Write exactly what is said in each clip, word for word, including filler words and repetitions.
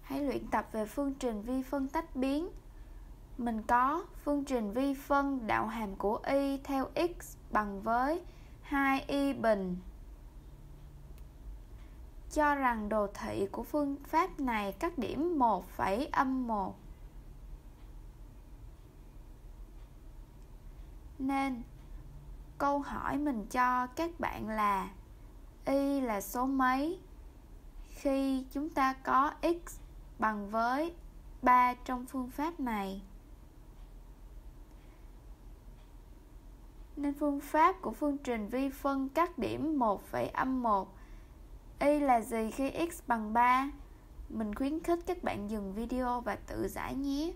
Hãy luyện tập về phương trình vi phân tách biến. Mình có phương trình vi phân đạo hàm của y theo x bằng với hai y bình. Cho rằng đồ thị của phương pháp này các điểm một phẩy âm một. Nên câu hỏi mình cho các bạn là y là số mấy khi chúng ta có x bằng với ba trong phương pháp này. Nên phương pháp của phương trình vi phân các điểm một phẩy âm một, y là gì khi x bằng ba? Mình khuyến khích các bạn dừng video và tự giải nhé.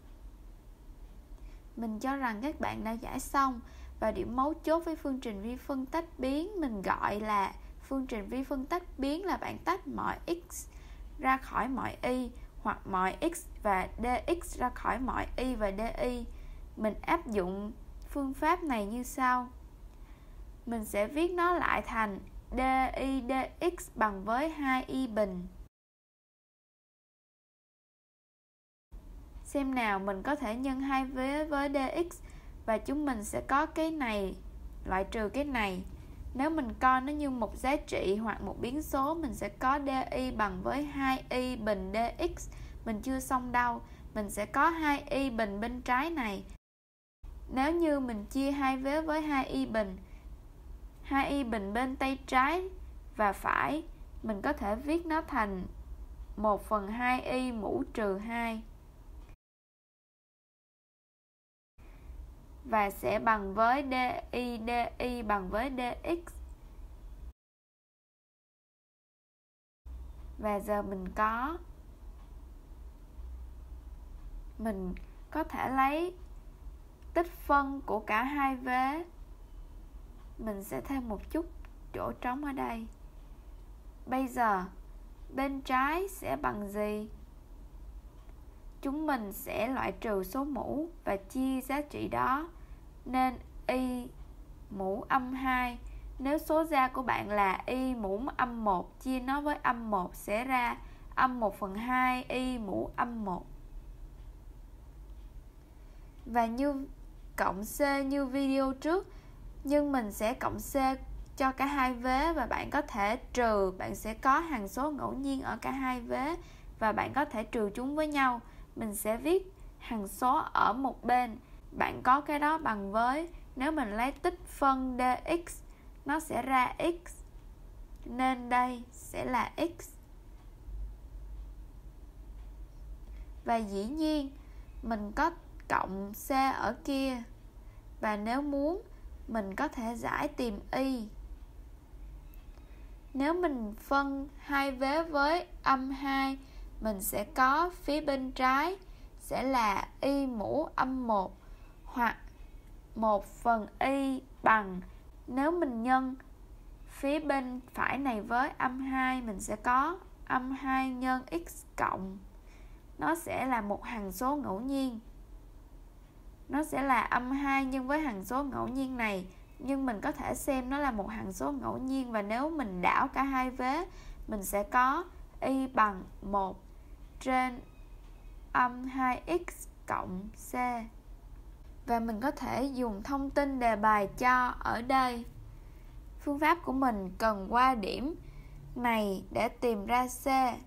Mình cho rằng các bạn đã giải xong, và điểm mấu chốt với phương trình vi phân tách biến mình gọi là phương trình vi phân tách biến là bạn tách mọi x ra khỏi mọi y, hoặc mọi x và dx ra khỏi mọi y và di. Mình áp dụng phương pháp này như sau. Mình sẽ viết nó lại thành di dx bằng với hai y bình. Xem nào, mình có thể nhân hai vế với dx và chúng mình sẽ có cái này loại trừ cái này. Nếu mình coi nó như một giá trị hoặc một biến số, mình sẽ có di bằng với hai y bình dx. Mình chưa xong đâu, mình sẽ có hai y bình bên trái này. Nếu như mình chia hai vế với hai y bình, hai y bình bên tay trái và phải, mình có thể viết nó thành một phần hai y mũ trừ hai. Và sẽ bằng với di di bằng với dx. Và giờ mình có Mình có thể lấy tích phân của cả hai vế. Mình sẽ thêm một chút chỗ trống ở đây. Bây giờ bên trái sẽ bằng gì? Chúng mình sẽ loại trừ số mũ và chia giá trị đó. Nên y mũ âm hai. Nếu số ra của bạn là y mũ âm một, chia nó với âm một sẽ ra âm một phần hai y mũ âm một. Và như cộng C như video trước, nhưng mình sẽ cộng C cho cả hai vế, và bạn có thể trừ, bạn sẽ có hằng số ngẫu nhiên ở cả hai vế và bạn có thể trừ chúng với nhau. Mình sẽ viết hằng số ở một bên, bạn có cái đó bằng với, nếu mình lấy tích phân dx nó sẽ ra x, nên đây sẽ là x. Và dĩ nhiên mình có cộng C ở kia, và nếu muốn mình có thể giải tìm y. Nếu mình phân hai vế với âm hai, mình sẽ có phía bên trái sẽ là y mũ âm một, hoặc một phần y bằng, nếu mình nhân phía bên phải này với âm hai, mình sẽ có âm hai nhân x cộng. Nó sẽ là một hằng số ngẫu nhiên. Nó sẽ là âm hai nhân với hằng số ngẫu nhiên này, nhưng mình có thể xem nó là một hằng số ngẫu nhiên, và nếu mình đảo cả hai vế, mình sẽ có y bằng một trên âm hai x cộng c. Và mình có thể dùng thông tin đề bài cho ở đây. Phương pháp của mình cần qua điểm này để tìm ra c.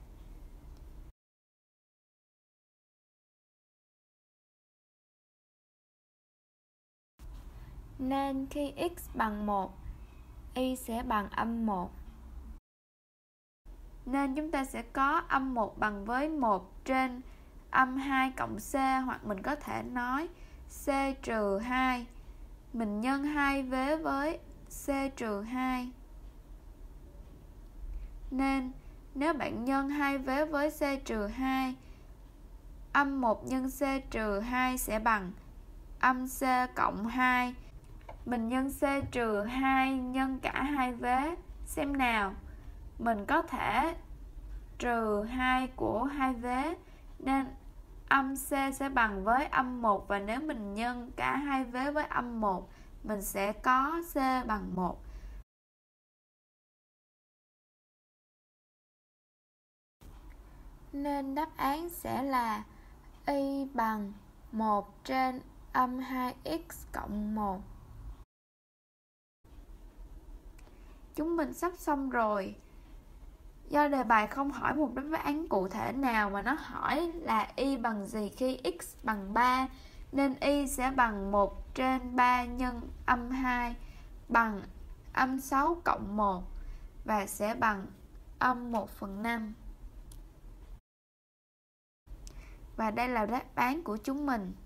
Nên khi x bằng một, y sẽ bằng âm một. Nên chúng ta sẽ có âm một bằng với một trên âm hai cộng c, hoặc mình có thể nói c trừ hai. Mình nhân hai vế với c trừ hai. Nên nếu bạn nhân hai vế với c trừ hai, âm một nhân c trừ hai sẽ bằng âm c cộng hai. Mình nhân c trừ hai nhân cả hai vế. Xem nào, mình có thể trừ hai của hai vế, nên âm c sẽ bằng với âm một, và nếu mình nhân cả hai vế với âm một, mình sẽ có c bằng một. nên đáp án sẽ là y bằng một trên âm hai x cộng một. Chúng mình sắp xong rồi. Do đề bài không hỏi một đáp án cụ thể nào mà nó hỏi là y bằng gì khi x bằng ba, nên y sẽ bằng một trên ba nhân âm hai bằng âm sáu cộng một và sẽ bằng âm một phần năm. Và đây là đáp án của chúng mình.